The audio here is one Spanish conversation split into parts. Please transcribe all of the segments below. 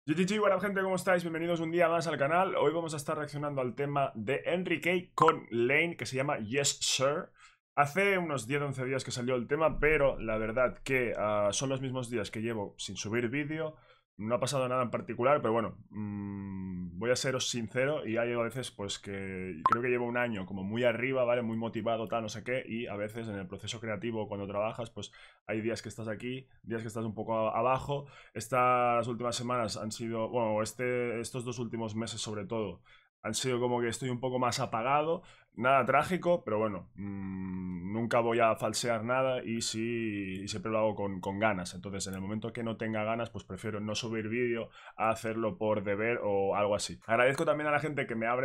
GGG, buena gente, ¿cómo estáis? Bienvenidos un día más al canal. Hoy vamos a estar reaccionando al tema de Enrique con Lane, que se llama Yes Sir. Hace unos 10-11 días que salió el tema, pero la verdad que son los mismos días que llevo sin subir vídeo. No ha pasado nada en particular, pero bueno, voy a seros sincero y hay a veces pues que creo que llevo un año como muy arriba, ¿vale? Muy motivado, tal, no sé qué, y a veces en el proceso creativo cuando trabajas pues hay días que estás aquí, días que estás un poco abajo. Estas últimas semanas han sido, bueno, estos 2 últimos meses sobre todo, han sido como que estoy un poco más apagado. Nada trágico, pero bueno, nunca voy a falsear nada y sí, siempre lo hago con ganas. Entonces, en el momento que no tenga ganas, pues prefiero no subir vídeo a hacerlo por deber o algo así. Agradezco también a la gente que me abre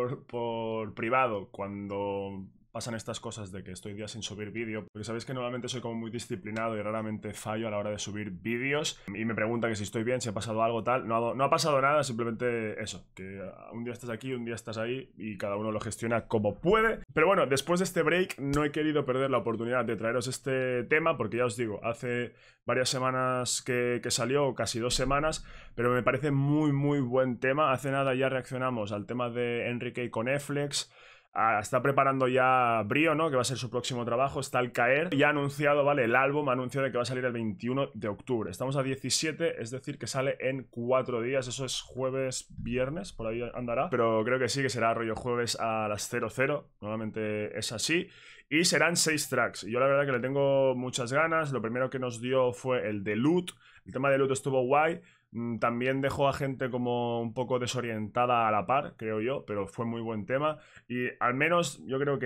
por privado cuando pasan estas cosas de que estoy días sin subir vídeo, porque sabéis que normalmente soy como muy disciplinado y raramente fallo a la hora de subir vídeos y me preguntan que si estoy bien, si ha pasado algo tal. No ha pasado nada, simplemente eso, que un día estás aquí, un día estás ahí y cada uno lo gestiona como puede. Pero bueno, después de este break no he querido perder la oportunidad de traeros este tema porque ya os digo, hace varias semanas que salió, casi 2 semanas, pero me parece muy buen tema. Hace nada ya reaccionamos al tema de Enrique con Flex. Está preparando ya Brio, ¿no? Que va a ser su próximo trabajo. Está al caer. Ya ha anunciado, ¿vale? El álbum ha anunciado que va a salir el 21 de octubre. Estamos a 17, es decir, que sale en 4 días. Eso es jueves, viernes, por ahí andará. Pero creo que sí, que será rollo jueves a las 00. Normalmente es así. Y serán 6 tracks. Y yo la verdad que le tengo muchas ganas. Lo primero que nos dio fue el de Loot. El tema de Loot estuvo guay. También dejó a gente como un poco desorientada a la par, creo yo, pero fue muy buen tema. Y al menos yo creo que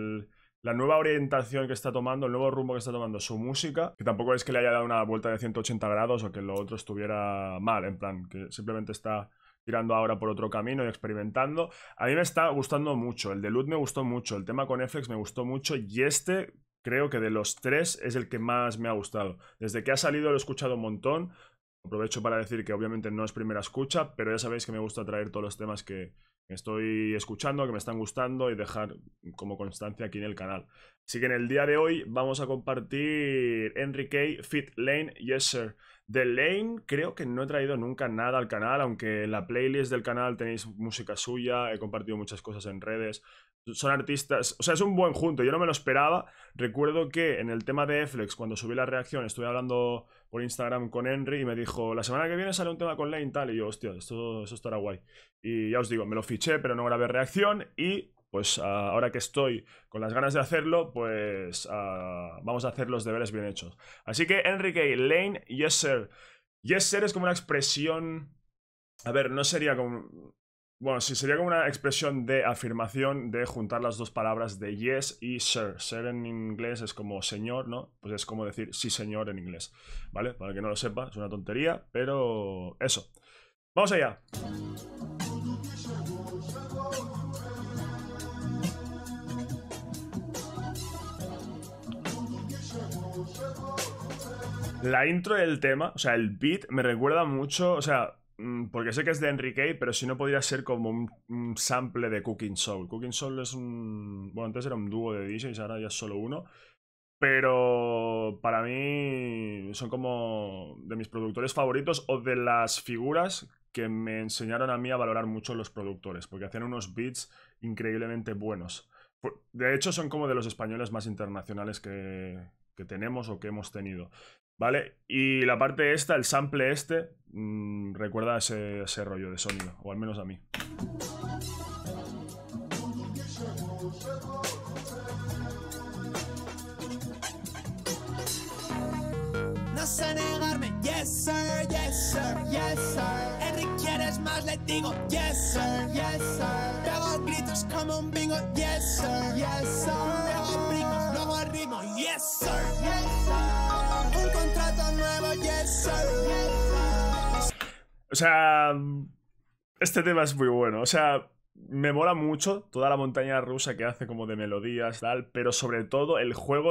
la nueva orientación que está tomando, el nuevo rumbo que está tomando su música, que tampoco es que le haya dado una vuelta de 180 grados o que lo otro estuviera mal, en plan, que simplemente está tirando ahora por otro camino y experimentando. A mí me está gustando mucho, el de Luz me gustó mucho, el tema con FX me gustó mucho y este creo que de los tres es el que más me ha gustado. Desde que ha salido lo he escuchado un montón. Aprovecho para decir que obviamente no es primera escucha, pero ya sabéis que me gusta traer todos los temas que estoy escuchando, que me están gustando y dejar como constancia aquí en el canal. Así que en el día de hoy vamos a compartir Enrique Fit Lane Yes Sir. De Lane creo que no he traído nunca nada al canal, aunque en la playlist del canal tenéis música suya, he compartido muchas cosas en redes. Son artistas, o sea, es un buen junto, yo no me lo esperaba. Recuerdo que en el tema de Flex, cuando subí la reacción, estuve hablando por Instagram con Henry y me dijo, la semana que viene sale un tema con Lane tal, y yo, hostia, eso estará guay. Y ya os digo, me lo fiché, pero no grabé reacción y pues ahora que estoy con las ganas de hacerlo, pues vamos a hacer los deberes bien hechos. Así que Enrique, Lane, Yes Sir. Yes Sir es como una expresión... A ver, no sería como... Bueno, sí, sería como una expresión de afirmación de juntar las dos palabras de yes y sir. Sir en inglés es como señor, ¿no? Pues es como decir sí señor en inglés, ¿vale? Para el que no lo sepa, es una tontería, pero eso. ¡Vamos allá! La intro del tema, o sea, el beat me recuerda mucho, o sea, porque sé que es de Enrique, pero si no podría ser como un sample de Cooking Soul. Cooking Soul es un... Bueno, antes era un dúo de DJs, ahora ya es solo uno. Pero para mí son como de mis productores favoritos o de las figuras que me enseñaron a mí a valorar mucho los productores, porque hacían unos beats increíblemente buenos. De hecho, son como de los españoles más internacionales que tenemos o que hemos tenido. ¿Vale? Y la parte esta, el sample este, recuerda a ese rollo de sonido, o al menos a mí. No sé negarme, yes sir, yes sir, yes sir. Enrique, ¿quieres más? Le digo, yes sir, yes sir. Pego gritos como un bingo, yes sir, yes sir. Pego brincos, luego el ritmo, yes sir, yes sir. Un contrato nuevo, yes sir, yes sir. O sea, este tema es muy bueno, o sea... Me mola mucho toda la montaña rusa que hace como de melodías tal, pero sobre todo el juego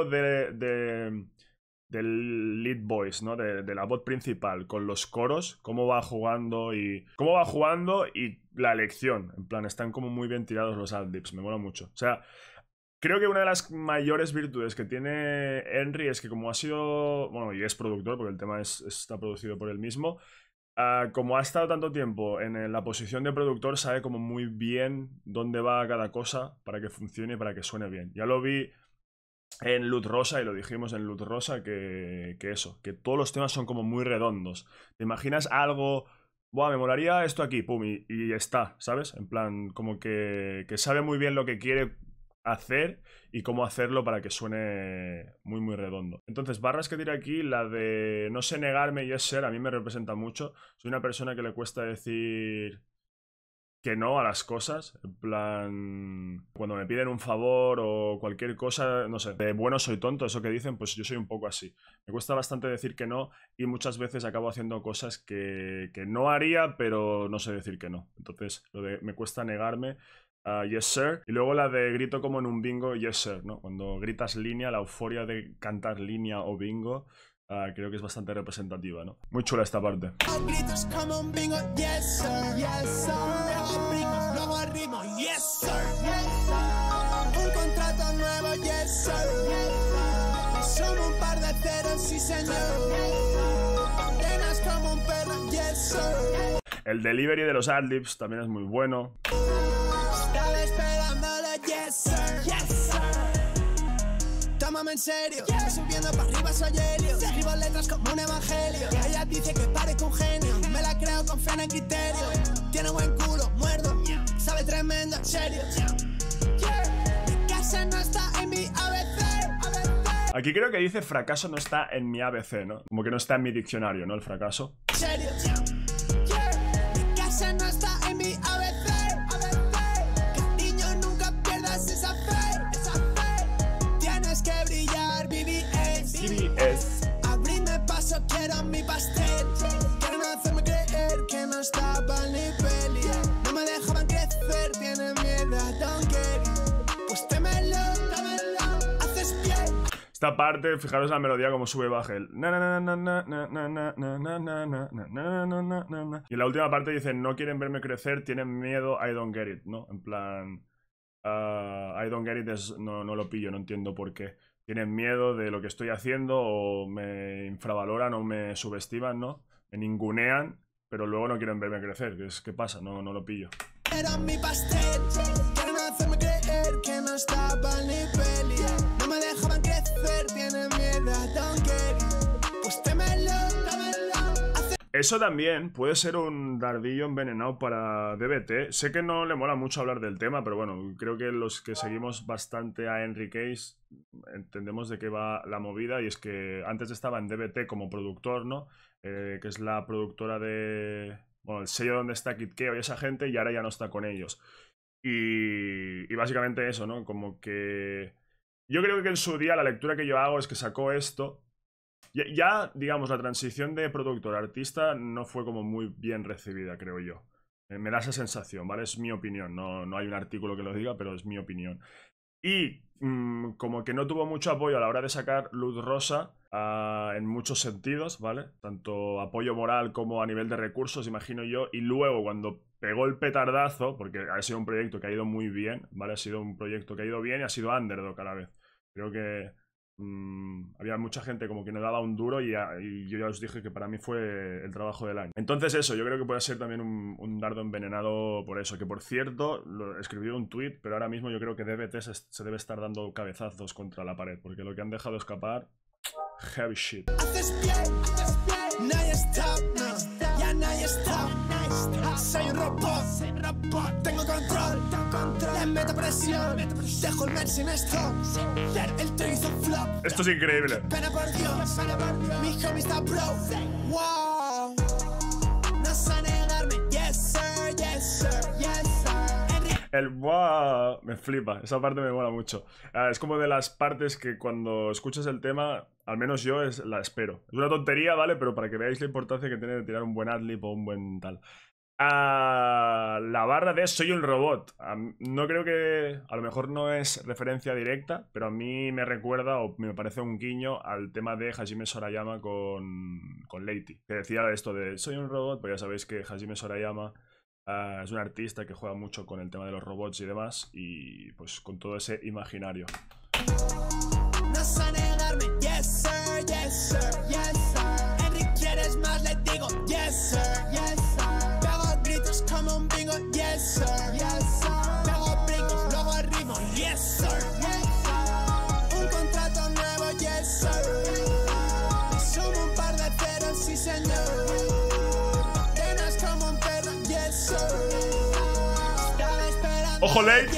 del lead voice, ¿no? De la voz principal con los coros, cómo va jugando y la elección, en plan, están como muy bien tirados los adlibs, me mola mucho. O sea, creo que una de las mayores virtudes que tiene Henry es que como ha sido, bueno, y es productor, porque el tema está producido por él mismo, Como ha estado tanto tiempo en la posición de productor, sabe como muy bien dónde va cada cosa para que funcione y para que suene bien. Ya lo vi en Luz Rosa y lo dijimos en Luz Rosa que eso, que todos los temas son como muy redondos. ¿Te imaginas algo? Buah, me molaría esto aquí, pum, y está, ¿sabes? En plan, como que sabe muy bien lo que quiere hacer y cómo hacerlo para que suene muy muy redondo. Entonces, barras que tira aquí, la de no sé negarme y es ser, a mí me representa mucho. Soy una persona que le cuesta decir que no a las cosas, en plan, cuando me piden un favor o cualquier cosa, no sé, de bueno soy tonto, eso que dicen, pues yo soy un poco así. Me cuesta bastante decir que no y muchas veces acabo haciendo cosas que no haría, pero no sé decir que no. Entonces, lo de me cuesta negarme, yes sir, y luego la de grito como en un bingo, yes sir, ¿no? Cuando gritas línea, la euforia de cantar línea o bingo, creo que es bastante representativa, ¿no? Muy chula esta parte. Gritos como un bingo, yes sir, yes sir. Luego brincos, luego el ritmo, yes sir, yes sir. Un contrato nuevo, yes sir, yes sir. Somos un par de ceros, sí señor. Condenas como un perro, yes sir. El delivery de los adlibs también es muy bueno. Estaba esperándolo, yes sir, yes sir. Tómame en serio, subiendo para arriba soy helio. Escribo letras como un evangelio. Ella dice que parezco un genio. Me la creo con fe en el criterio. Tiene buen culo, muerdo. Sabe tremendo, en serio. Mi casa no está en mi ABC. Aquí creo que dice fracaso no está en mi ABC, ¿no? Como que no está en mi diccionario, ¿no? El fracaso. En serio. Mi casa no está en mi ABC. Cariño, nunca pierdas esa fe. Tienes que brillar, BBS. BBS. Abrirme paso, quiero mi pastel. Quieren hacerme creer que no estaba al nivel. No me dejaban crecer, tienen miedo, don't get it. Pues témelo, haces bien. Esta parte, fijaros la melodía como sube y baja el y en la última parte dice no quieren verme crecer, tienen miedo, I don't get it, ¿no? En plan I don't get it no lo pillo, no entiendo por qué. Tienen miedo de lo que estoy haciendo o me infravaloran o me subestiman, ¿no? Me ningunean, pero luego no quieren verme crecer. ¿Qué pasa? No lo pillo. Era mi pastel. Quieren hacerme creer que no estaba al nivel. No me dejaban crecer, tienen miedo, don't get it. Pues témelo. Eso también puede ser un dardillo envenenado para DBT. Sé que no le mola mucho hablar del tema, pero bueno, creo que los que seguimos bastante a Henry Case entendemos de qué va la movida. Y es que antes estaba en DBT como productor, ¿no? Que es la productora de... Bueno, el sello donde está Kid Keo y esa gente, y ahora ya no está con ellos. Y básicamente eso, ¿no? Como que... Yo creo que en su día la lectura que yo hago es que sacó esto. Ya, digamos, la transición de productor a artista no fue como muy bien recibida, creo yo. Me da esa sensación, ¿vale? Es mi opinión, no hay un artículo que lo diga, pero es mi opinión. Y como que no tuvo mucho apoyo a la hora de sacar Luz Rosa en muchos sentidos, ¿vale? Tanto apoyo moral como a nivel de recursos, imagino yo. Y luego cuando pegó el petardazo, porque ha sido un proyecto que ha ido muy bien, ¿vale? Ha sido un proyecto que ha ido bien y ha sido underdog a la vez. Creo que... había mucha gente como que no daba un duro y yo ya os dije que para mí fue el trabajo del año. Entonces eso, yo creo que puede ser también un dardo envenenado por eso. Que por cierto, lo escribí en un tweet, pero ahora mismo yo creo que DBT se debe estar dando cabezazos contra la pared, porque lo que han dejado escapar, heavy shit. Haces bien, nadie stop, no, ya nadie stop. Soy un robot, tengo control, le meto presión, dejo el men sin stop. El trío hizo flop. Esto es increíble. Pena por Dios, mi homie está bro. Wow, no sé negarme, yes sir, yes sir, yes sir. El wow, me flipa, esa parte me mola mucho. Es como de las partes que cuando escuchas el tema, al menos yo la espero. Es una tontería, ¿vale? Pero para que veáis la importancia que tiene de tirar un buen adlib o un buen tal. La barra de soy un robot. No creo que... A lo mejor no es referencia directa, pero a mí me recuerda o me parece un guiño al tema de Hajime Sorayama con Leity. Que decía esto de soy un robot, pues ya sabéis que Hajime Sorayama es un artista que juega mucho con el tema de los robots y demás. Y pues con todo ese imaginario. No sé negarme, yes sir, yes sir, yes sir. Henry, ¿quieres más? Le digo, yes sir, yes sir. ¡Ojo, Lane!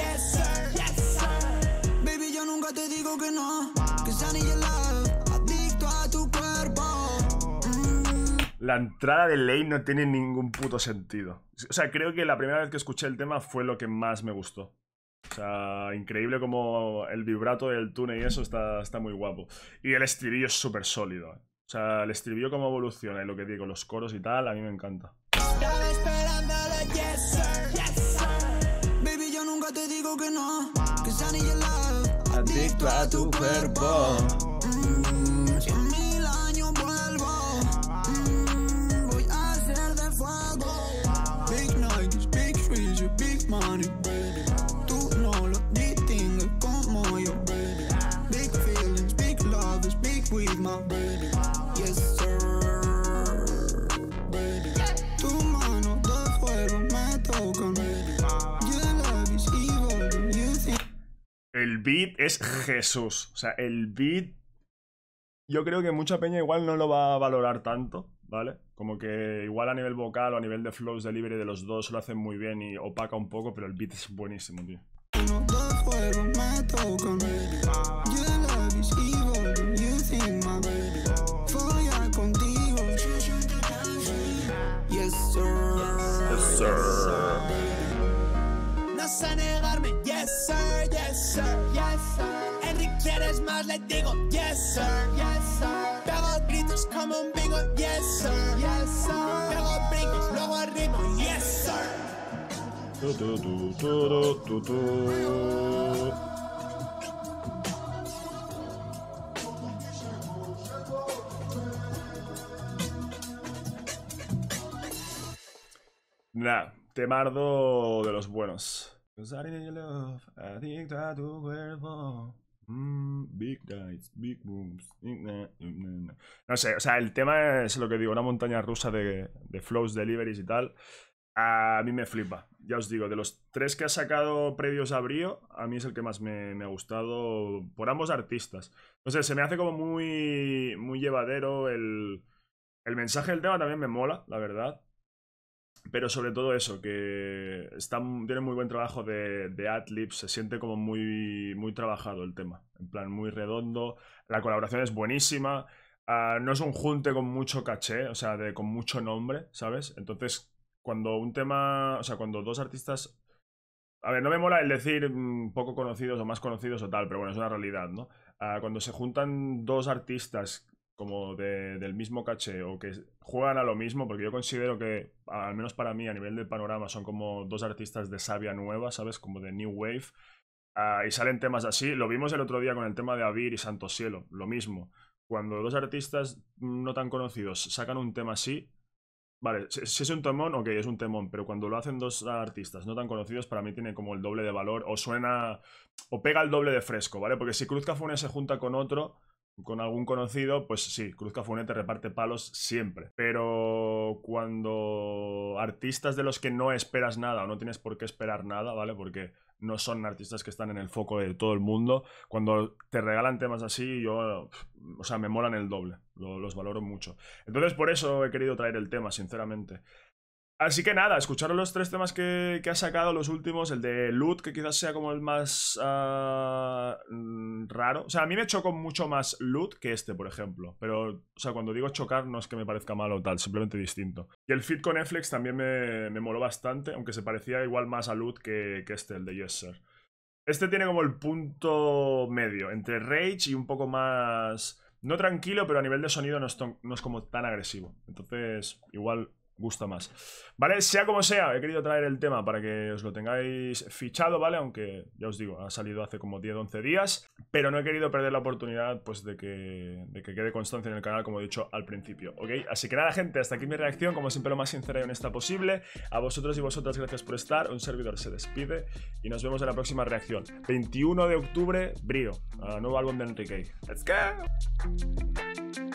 Baby, yo nunca te digo que no, que sea ni love, adicto a tu cuerpo. La entrada de Lane no tiene ningún puto sentido. O sea, creo que la primera vez que escuché el tema fue lo que más me gustó. O sea, increíble como el vibrato del tune y eso está muy guapo. Y el estribillo es súper sólido. O sea, el estribillo como evoluciona y lo que digo, los coros y tal, a mí me encanta. Estaba esperándole, yes sir, yes sir. Baby, yo nunca te digo que no, que sea ni love, adicto a tu cuerpo. 100.000 años vuelvo, voy a ser de fuego. Big nights, big trees, big money, baby. Tú no lo distingues como yo, baby. Big feelings, big love, big with my baby. Yes sir, baby. Tu mano de fuego me tocan, baby. Your love is evil, you think. El beat es Jesús. O sea, el beat... Yo creo que mucha peña igual no lo va a valorar tanto, ¿vale? Como que igual a nivel vocal o a nivel de flows delivery de los dos lo hacen muy bien y opaca un poco, pero el beat es buenísimo, tío. Mano de fuego me tocan, baby. Your love is evil, you think my baby. Follar contigo. Yes sir. Yes, sir. No sé negarme, yes sir, yes sir, yes sir. Enrique, ¿quieres más? Le digo, yes sir, yes sir. Pego gritos como un bingo, yes sir, yes sir. Pego brincos, luego ritmo, yes sir. Tu, tu, tu, tu, tu, tu. Nah, temardo de los buenos. Adicto a tu cuerpo. Big nights, big moves. No sé, o sea, el tema es lo que digo, una montaña rusa de flows, deliveries y tal. A mí me flipa. Ya os digo, de los tres que ha sacado previos a Brío, a mí es el que más me ha gustado por ambos artistas. No sé, se me hace como muy llevadero. El mensaje del tema también me mola, la verdad. Pero sobre todo eso, que tiene muy buen trabajo de adlibs, se siente como muy trabajado el tema. En plan, muy redondo. La colaboración es buenísima. No es un junte con mucho caché, o sea, con mucho nombre, ¿sabes? Entonces, cuando un tema, o sea, cuando dos artistas... A ver, no me mola el decir poco conocidos o más conocidos o tal, pero bueno, es una realidad, ¿no? Cuando se juntan dos artistas como del mismo caché o que juegan a lo mismo, porque yo considero que, al menos para mí, a nivel de panorama, son como dos artistas de savia nueva, ¿sabes? Como de New Wave. Y salen temas así. Lo vimos el otro día con el tema de Avir y Santo Cielo, lo mismo. Cuando dos artistas no tan conocidos sacan un tema así, vale, si es un temón, ok, es un temón, pero cuando lo hacen dos artistas no tan conocidos, para mí tiene como el doble de valor, o suena, o pega el doble de fresco, ¿vale? Porque si Cruz Cafune se junta con otro, con algún conocido, pues sí, Cruz Cafune te reparte palos siempre. Pero cuando artistas de los que no esperas nada o no tienes por qué esperar nada, ¿vale? Porque no son artistas que están en el foco de todo el mundo, cuando te regalan temas así, yo, o sea, me molan el doble, los valoro mucho. Entonces por eso he querido traer el tema, sinceramente. Así que nada, escucharon los tres temas que ha sacado, los últimos. El de Loot, que quizás sea como el más raro. O sea, a mí me chocó mucho más Loot que este, por ejemplo. Pero, o sea, cuando digo chocar no es que me parezca malo o tal, simplemente distinto. Y el feat con Netflix también me moló bastante, aunque se parecía igual más a Loot que este, el de Yes Sir. Este tiene como el punto medio, entre Rage y un poco más... No tranquilo, pero a nivel de sonido no es como tan agresivo. Entonces, igual... gusta más. Vale, sea como sea, he querido traer el tema para que os lo tengáis fichado, ¿vale? Aunque, ya os digo, ha salido hace como 10-11 días, pero no he querido perder la oportunidad, pues, de que quede constancia en el canal, como he dicho al principio, ¿ok? Así que nada, gente, hasta aquí mi reacción, como siempre, lo más sincera y honesta posible. A vosotros y vosotras, gracias por estar. Un servidor se despide y nos vemos en la próxima reacción. 21 de octubre, Brío, nuevo álbum de Enrique. ¡Let's go!